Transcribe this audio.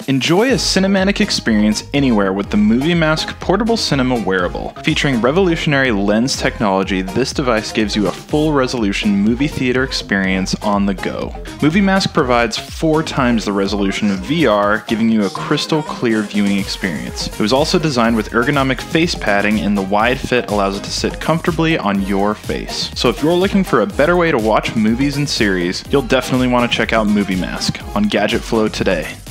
Enjoy a cinematic experience anywhere with the MovieMask Portable Cinema Wearable. Featuring revolutionary lens technology, this device gives you a full-resolution movie theater experience on the go. MovieMask provides 4 times the resolution of VR, giving you a crystal clear viewing experience. It was also designed with ergonomic face padding, and the wide fit allows it to sit comfortably on your face. So if you're looking for a better way to watch movies and series, you'll definitely want to check out MovieMask on Gadget Flow today.